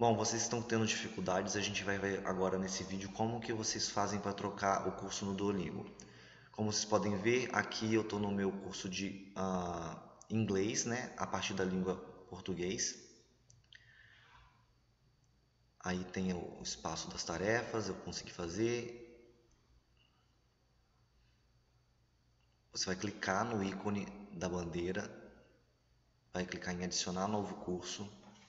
Bom, vocês estão tendo dificuldades, a gente vai ver agora nesse vídeo como que vocês fazem para trocar o curso no Duolingo. Como vocês podem ver, aqui eu estou no meu curso de inglês, né, a partir da língua português. Aí tem o espaço das tarefas, eu consegui fazer. Você vai clicar no ícone da bandeira, vai clicar em adicionar novo curso.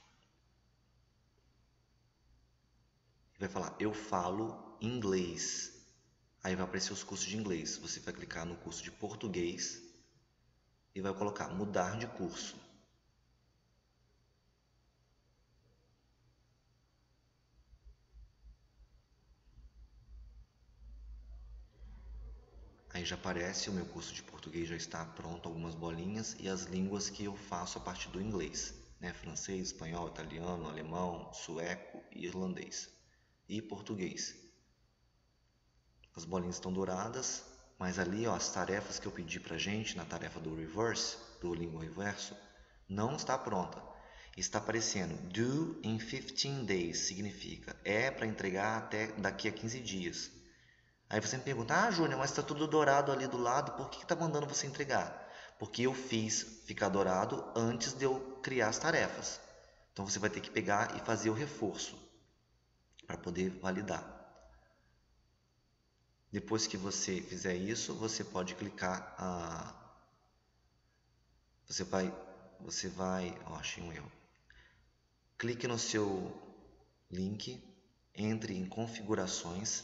E vai falar, eu falo inglês. Aí vai aparecer os cursos de inglês. Você vai clicar no curso de português e vai colocar mudar de curso. Aí já aparece, o meu curso de português já está pronto, algumas bolinhas, e as línguas que eu faço a partir do inglês, né? Francês, espanhol, italiano, alemão, sueco, irlandês e português. As bolinhas estão douradas, mas ali, ó, as tarefas que eu pedi pra gente na tarefa do reverse, do Duolingo Reverso, não está pronta. Está aparecendo due in 15 days, significa é para entregar até daqui a 15 dias. Aí você me pergunta, Júnior, mas está tudo dourado ali do lado, por que está mandando você entregar? Porque eu fiz ficar dourado antes de eu criar as tarefas. Então você vai ter que pegar e fazer o reforço para poder validar. Depois que você fizer isso, você pode clicar você vai, achei um erro. Clique no seu link, entre em configurações,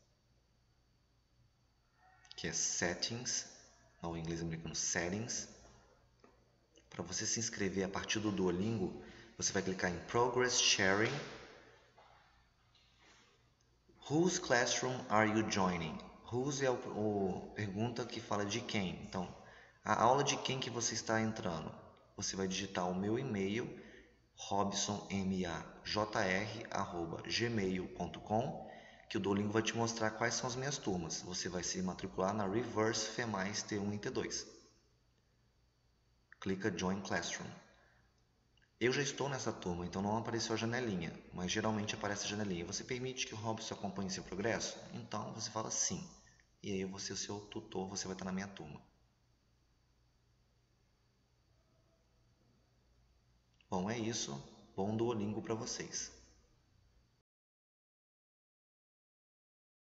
que é settings, ao inglês americano settings. Para você se inscrever a partir do Duolingo, você vai clicar em Progress Sharing. Whose classroom are you joining? Whose é o pergunta que fala de quem. Então, a aula de quem que você está entrando? Você vai digitar o meu e-mail, robsonmajr@gmail.com, que o Duolingo vai te mostrar quais são as minhas turmas. Você vai se matricular na Reverse FEMAIS T1 e T2. Clica Join Classroom. Eu já estou nessa turma, então não apareceu a janelinha, mas geralmente aparece a janelinha. Você permite que o Robson acompanhe seu progresso? Então você fala sim. E aí eu vou ser o seu tutor, você vai estar na minha turma. Bom, é isso. Bom Duolingo para vocês.